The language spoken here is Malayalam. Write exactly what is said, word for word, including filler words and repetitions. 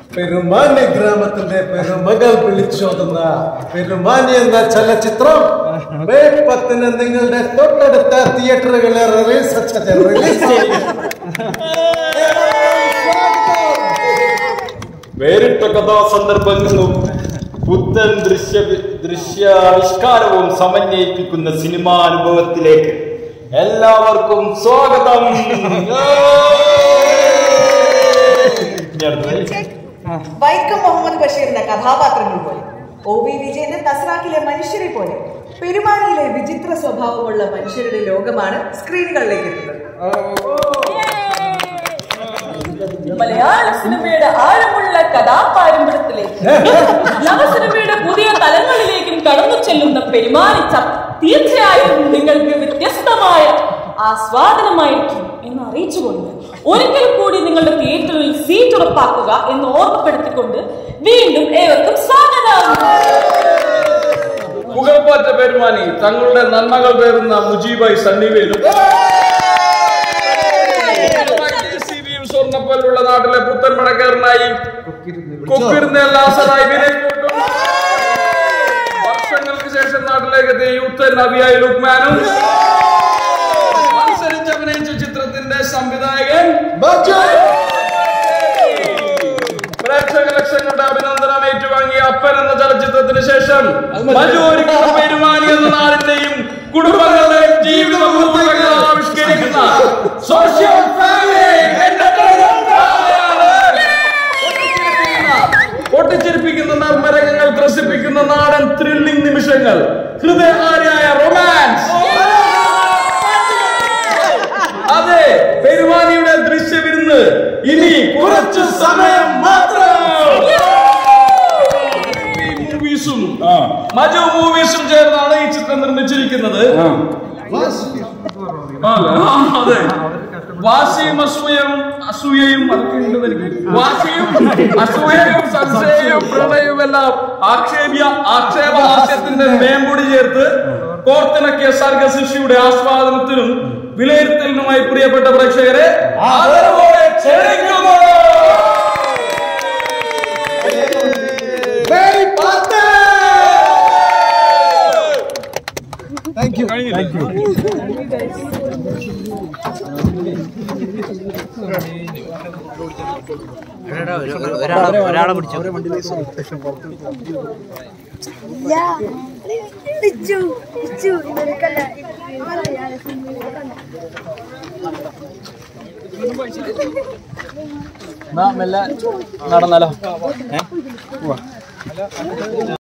പെരുമാനി ഗ്രാമത്തിന്റെ പെരുമകൾ വിളിച്ചോതുന്ന പെരുമാനി എന്ന ചലച്ചിത്രം മെയ് പത്തിന് നിങ്ങളുടെ തൊട്ടടുത്ത തിയേറ്ററുകളെ റിലീസ് റിലീസ് ചെയ്യും. വേറിട്ട കഥാസന്ദർഭങ്ങളും പുത്തൻ ദൃശ്യ ദൃശ്യാവിഷ്കാരവും സമന്വയിപ്പിക്കുന്ന സിനിമാ അനുഭവത്തിലേക്ക് എല്ലാവർക്കും സ്വാഗതം. വൈക്കം മുഹമ്മദ് ബഷീറിന്റെ കഥാപാത്രങ്ങൾ പോലെ, ഒ വി വിജയന്റെ തസ്രാക്കിലെ മനുഷ്യരെ പോലെ പെരുമാനിയിലെ വിചിത്ര സ്വഭാവമുള്ള മനുഷ്യരുടെ ലോകമാണ് സ്ക്രീനുകളിലേക്ക് എത്തുന്നത്. മലയാള സിനിമയുടെ ആഴമുള്ള കഥാപാരമ്പര്യത്തിലേക്ക് നവസിനിമയുടെ പുതിയ തലങ്ങളിലേക്കും കടന്നു ചെല്ലുന്ന പെരുമാനി തീർച്ചയായും നിങ്ങൾക്ക് വ്യത്യസ്തമായ ആസ്വാദനമായിരിക്കും എന്ന് അറിയിച്ചുകൊണ്ട് ഒരിക്കൽ കൂടി നിങ്ങളുടെ തിയേറ്ററിൽ സീറ്റ് ഉറപ്പാക്കുക എന്ന് ഓർമ്മപ്പെടുത്തിക്കൊണ്ട് വീണ്ടും ഏവർക്കും സ്വാഗതം. പുകൾപ്പാറ്റ പെരുമാനി തങ്ങളുടെ നന്മകൾ പേറുന്ന മുജീബായി സണ്ണിവേലും സ്വർണ്ണപ്പല്ലുള്ള നാട്ടിലെ പുത്തൻ പണക്കാരനായി വർഷങ്ങൾക്ക് ശേഷം നാട്ടിലേക്ക് എത്തിയ യൂത്ത് നബിയായി ലുക്മാനും മത്സരിച്ച് അഭിനയിച്ച ചിത്രത്തിന്റെ സംവിധായകൻ പ്രേക്ഷക ലക്ഷങ്ങളുടെ അഭിനന്ദനം ഏറ്റുവാങ്ങിയ അപ്പൻ എന്ന ചലച്ചിത്രത്തിന് ശേഷം പെരുമാനി എന്ന നാടിന്റെയും കുടുംബങ്ങളുടെയും ജീവിത മുഹൂർത്തങ്ങൾ ആവിഷ്കരിക്കുന്ന സോഷ്യൽ പൊട്ടിച്ചിരിപ്പിക്കുന്ന നർമ്മരങ്ങൾ ത്രസിപ്പിക്കുന്ന നാടൻ ത്രില്ലിംഗ് നിമിഷങ്ങൾ, ഹൃദയഹാരിയായ റൊമാൻസ്. അതെ, പെരുമാനിയുടെ ദൃശ്യവിരുന്ന് ഇനി കുറച്ചു സമയം മാത്രം. മൂവീസും മജു മൂവീസും ചേർന്നാണ് ഈ ചിത്രം നിർമ്മിച്ചിരിക്കുന്നത്. അതെ, വാശിയും അസൂയയും അസൂയയും വാശിയും അസൂയയും സംശയവും പ്രണയവും എല്ലാം ആക്ഷേപ്യ ആക്ഷേപഹാസ്യത്തിന്റെ മേമ്പൊടി ചേർത്ത് കോർത്തിണക്കിയ സർഗശിഷ്ടിയുടെ ആസ്വാദനത്തിനും വിലയിരുത്തലിനുമായി പ്രിയപ്പെട്ട പ്രേക്ഷകരെ ആദരവോടെ ക്ഷണിക്കുന്നു. Thank you. Thank you. ഒരാളെ പിടിച്ചു നടന്നാലോ?